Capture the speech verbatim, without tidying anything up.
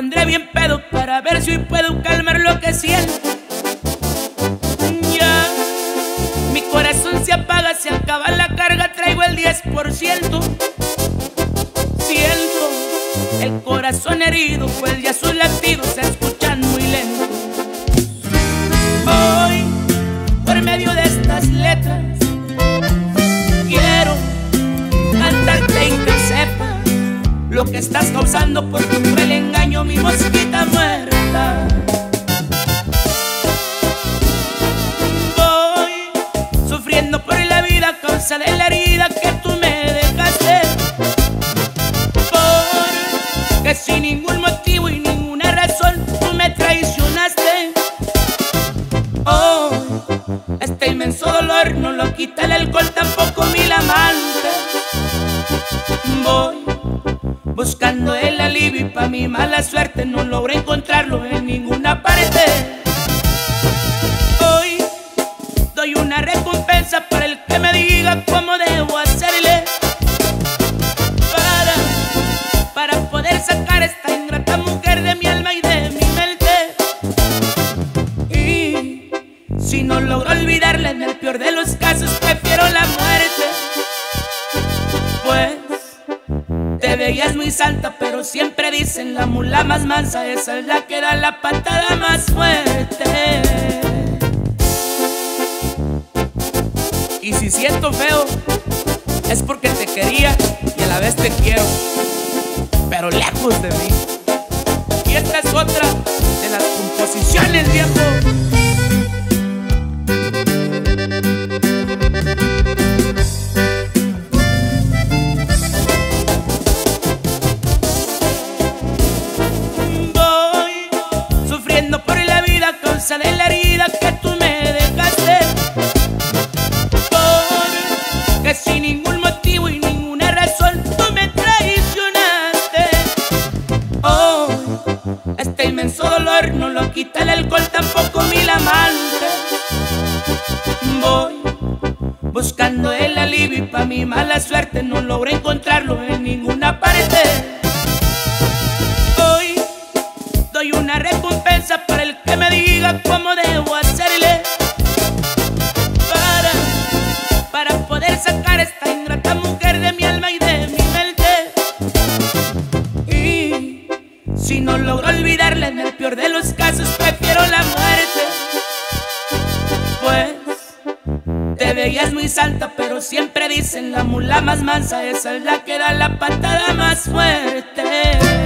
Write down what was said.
pondré bien pedo para ver si hoy puedo calmar lo que siento. Ya, mi corazón se apaga, se acaba la carga, traigo el diez por ciento. Siento el corazón herido, pues ya sus latidos se escuchan muy lento. Hoy, por medio de estas letras, quiero cantarte y que sepas lo que estás causando por tu cruel engaño, mi mosquita muerta. Voy sufriendo por la vida a causa de la herida que tú me dejaste, porque sin ningún motivo y ninguna razón tú me traicionaste. Oh, este inmenso dolor no lo quita el alcohol, tampoco mi amante. Voy buscando el alivio y pa' mi mala suerte no logro encontrarlo en ninguna parte. Hoy doy una recompensa para el que me diga cómo debo hacerle para, para poder sacar esta ingrata mujer de mi alma y de mi mente. Y si no logro olvidarla, en el peor de los casos prefiero la muerte. Pues te veías muy santa, pero siempre dicen la mula más mansa, esa es la que da la patada más fuerte. Y si siento feo, es porque te quería y a la vez te quiero, pero lejos de mí. Y esta es otra de las composiciones, viejo. De la herida que tú me dejaste, porque sin ningún motivo y ninguna razón tú me traicionaste. Oh, este inmenso dolor no lo quita el alcohol, tampoco mi amante. Voy buscando el alivio y pa' mi mala suerte no logro encontrarlo en ninguna parte. Hoy doy una recompensa para el que me diga cómo debo hacerle para, para poder sacar esta ingrata mujer de mi alma y de mi mente. Y si no logro olvidarla, en el peor de los casos prefiero la muerte. Pues te veías muy santa, pero siempre dicen la mula más mansa, esa es la que da la patada más fuerte.